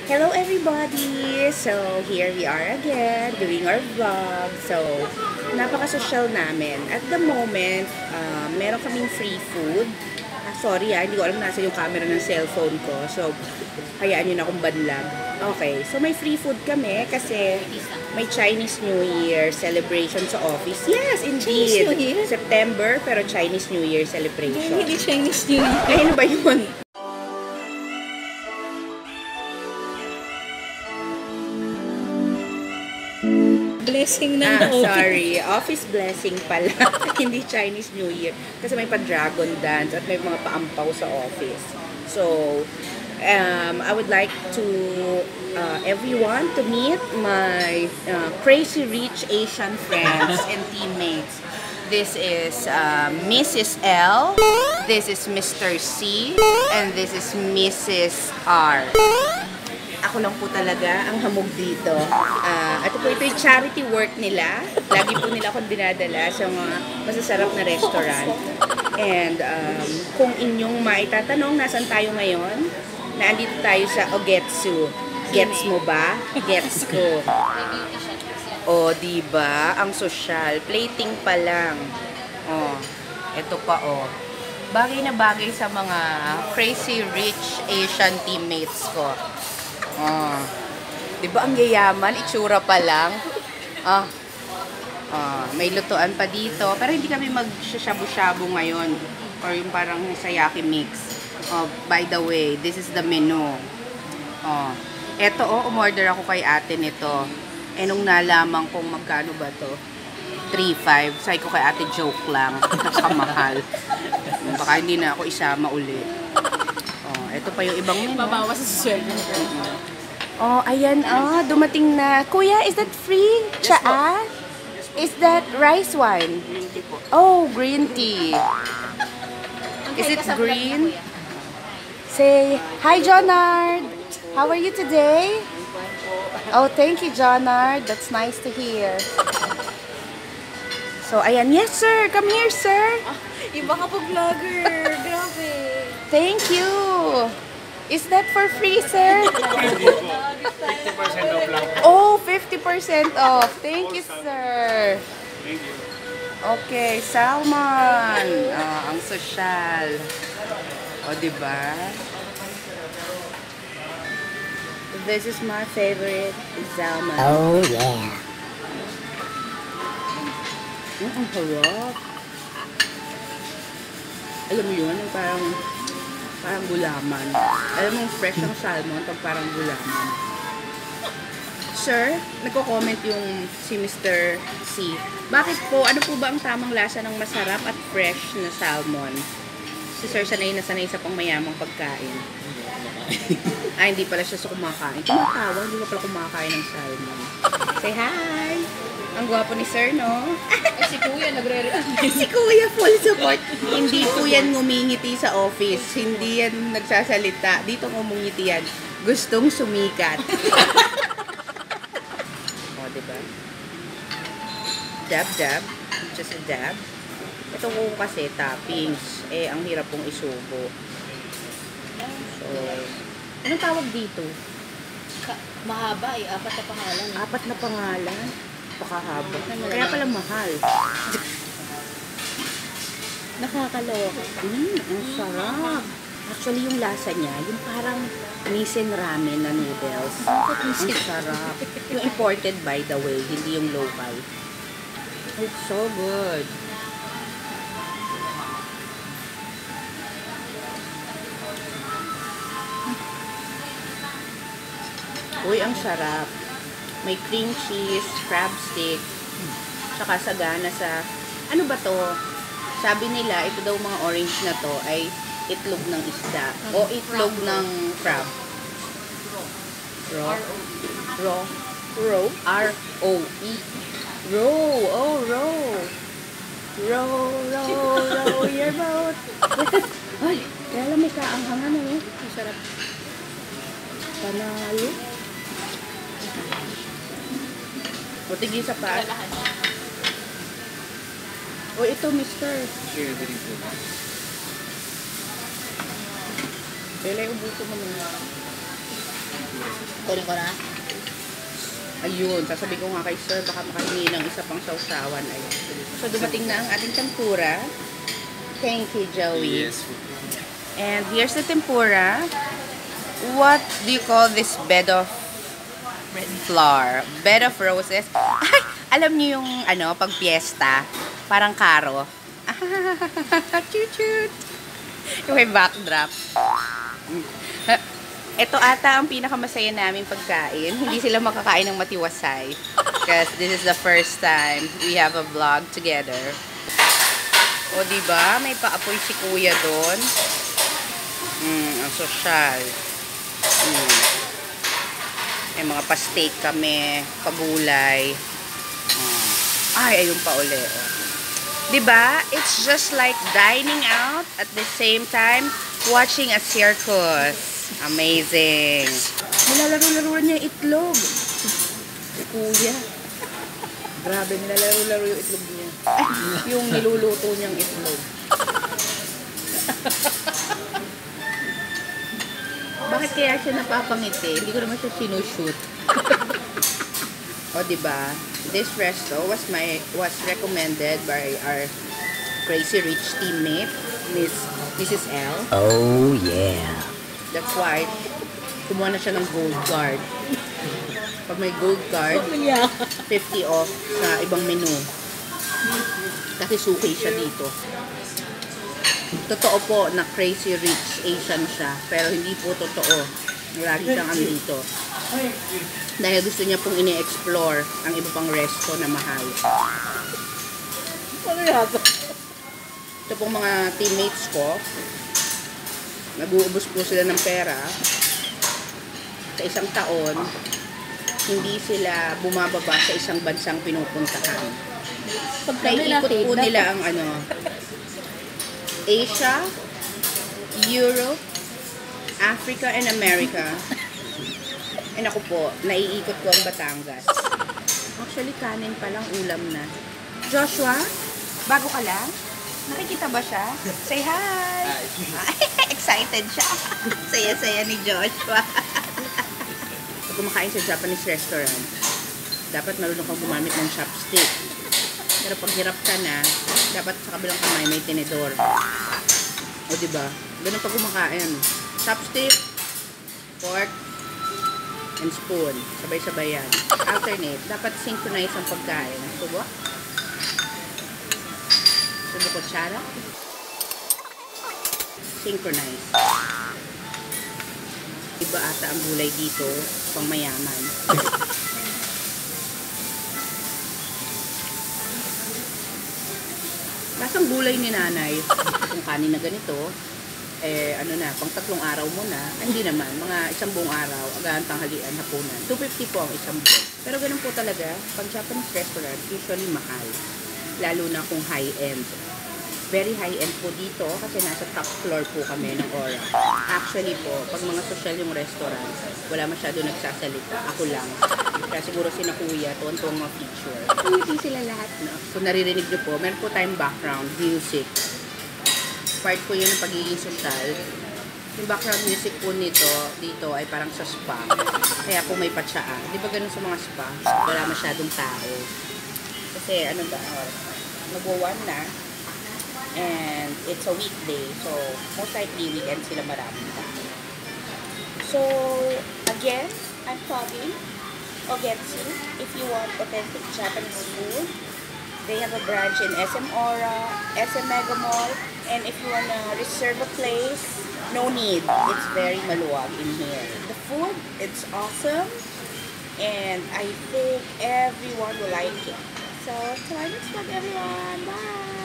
Hello everybody! So, here we are again doing our vlog. So, napaka-social namin. At the moment, meron kaming free food. Sorry hindi ko alam nasa yung camera ng cellphone ko. So, hayaan nyo na akong banlag. Okay, so may free food kami kasi may Chinese New Year celebration sa office. Yes, indeed. Chinese New Year? September, pero Chinese New Year celebration. Hindi Chinese New Year. Ay, ano ba yun? Blessing ng office. Sorry. Office blessing pala. Hindi Chinese New Year. Kasi may pa-dragon dance at may mga paampaw sa office. So, I would like to everyone to meet my crazy rich Asian friends and teammates. This is Mrs. L, this is Mr. C, and this is Mrs. R. Ako lang po talaga ang hamog dito. Ito po ito yung charity work nila. Lagi po nila akong dinadala sa mga masasarap na restaurant. And kung inyong maitatanong, nasan tayo ngayon? Naandito tayo sa Ogetsu. Gets mo ba? Gets ko. O, diba? Ang social. Plating pa lang. O, ito pa o. Bagay na bagay sa mga crazy rich Asian teammates ko. Oh. 'Di ba ang yayaman, itsura pa lang. May lutuan pa dito, pero hindi kami mag-shabu-shabu ngayon or yung parang sayaki mix. By the way, this is the menu. Eto umorder ako kay ate nito. Nung nalaman kong magkano ba to? 3.5. Sabi ko kay ate, joke lang. Napakamahal. Baka hindi na ako isama uli. Ito pa yung ibang menu. Babawas sa sweldo. Ayan, dumating na. Kuya, is that free? Tsaa? Is that rice wine? Green tea po. Oh, green tea. Is it green? Say, hi, Jonard. How are you today? Oh, thank you, Jonard. That's nice to hear. So, ayan. Yes, sir. Come here, sir. Iba ka po vlogger. Grabe. Thank you. Is that for free, sir? 50% off lang. Oh, 50% off. Thank you, sir. Thank you. Okay, salmon. Ang sosyal. Diba? This is my favorite salmon. Oh, yeah. Ang harap. Alam mo yun, yung parang gulaman. Alam mo, fresh ng salmon, parang gulaman. Sir, nagko-comment yung si Mr. C. Bakit po, ano po ba ang tamang lasa ng masarap at fresh na salmon? Si Sir sanay na sanay sa pangmayamang pagkain. Hindi pala siya sa kumakain. Tumatawa, hindi pa pala kumakain ng salmon. Say hi! Ang gwapo ni Sir, no? Si Kuya nagre-react. Si Kuya full support. Hindi po yan ngumingiti sa office. Hindi yan nagsasalita. Dito ngumingiti yan. Gustong sumikat. Diba? Dab. Just a dab. Ito ko kasi toppings. Ang hirap pong isubo. So, anong tawag dito? Mahaba 4 na pangalan. 4 na pangalan? Pakahaba. Kaya pala mahal. Nakakaloka. Ang sarap. Actually, yung lasa niya, yung parang Nissin ramen na noodles. Ang sarap. Yung imported, by the way, hindi yung local. It's so good. Uy, ang sarap. May cream cheese, crab stick, tsaka sagana sa, ano ba to? Sabi nila, ito daw mga orange na to ay itlog ng isda o itlog ng crab. Raw. R-O-E. Row. Oh, row. Row your boat. Ay, kaya lang may kaanghangan eh. Ang sarap. Panalo. O, tigil sa pa. O, ito, mister. Share the rin po. Kailan ubuso mo na. Kunin ko na. Ayun, sasabi ko nga kay sir, baka makahingi ng isa pang sausawan. Ayun. So, dumating na ang ating tempura. Thank you, Joey. Yes. And here's the tempura. What do you call this bed of flour? Bed of roses. Ay, alam niyo yung ano, pag fiesta, parang karo. Chut-chut. Yung may backdrop. Ito ata ang pinakamasaya naming pagkain. Hindi sila makakain ng matiwasay. Because this is the first time we have a vlog together. O diba, may paapoy si kuya doon. Ang sosyal. May mga pa-steak kami, pagulay. Ay, ayun pa uli. Oh. Diba? It's just like dining out at the same time watching a circus. Amazing. Nilalaro-laro niya itlog. Kuya. Grabe, nilalaro-laro yung itlog niya. Ay, yung niluluto niyang itlog. Bakit kaya siya napapangiti? Hindi ko naman siya sinushoot. O, diba? This resto was recommended by our crazy rich teammate, Mrs. L. Oh, yeah. That's why, kumuha na siya ng gold card. Pag may gold card, 50 off sa ibang menu. Kasi suki siya dito. Totoo po na crazy rich Asian siya, pero hindi po totoo. Lagi siyang andito. Dahil gusto niya pong ini-explore ang iba pang resto na mahal. Ano yata? Ito pong mga teammates ko, nag-uubos po sila ng pera. Sa isang taon, hindi sila bumababa sa isang bansang pinupuntahan. Naiikot po nila ang ano, Asia, Europe, Africa, and America. And ako po, naiikot ko ang Batangas. Actually, kanin pa lang, ulam na. Joshua, bago ka lang? Nakikita ba siya? Say hi! Excited siya. Saya-saya ni Joshua. Pag kumakain sa Japanese restaurant, dapat marunong kang gumamit ng chopstick. Pero pag hirap ka na, dapat sa kabilang kamay may tinidor. O diba? Ganun pag kumakain. Chopstick, fork, and spoon. Sabay-sabay yan. Alternate. Dapat synchronize ang pagkain. Subo? Subo kutsara? Synchronize. Iba ata ang gulay dito, pang mayaman. Lasang gulay ni nanay. Kung kanin na ganito, ano na, pang 3 araw mo na. Ay, hindi naman, mga 1 buong araw, agahan tanghalian, hapunan. 250 po ang 1 buong. Pero ganun po talaga, pag Japanese restaurant, usually mahal. Lalo na kung high-end. Very high-end po dito kasi nasa top floor po kami ng Aura. Actually po, pag mga social yung restaurant, wala masyado nagsasalita. Ako lang. Kaya siguro sina kuya, tuwan-tuwang mga feature. Hindi sila lahat, no? Kung naririnig nyo po, meron po tayong background music. Part po yun ng pagiging social. Yung background music po nito, dito ay parang sa spa. Kaya kung may patsaa, di ba ganun sa mga spa? Wala masyadong tao. Kasi ano ba, nag-1 na. And it's a weekday, so most likely weekend sila maraming tao. So, again, I'm talking Ogetsu. If you want authentic Japanese food, they have a branch in SM Aura, SM Megamall, and if you wanna reserve a place, no need. It's very maluwag in here. The food, it's awesome, and I think everyone will like it. So, try this one, everyone. Bye!